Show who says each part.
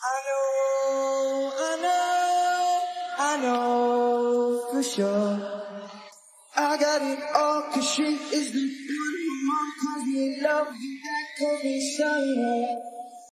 Speaker 1: I know for sure. I got it all, 'cause she is the one who calls me love. That calls me sunlight.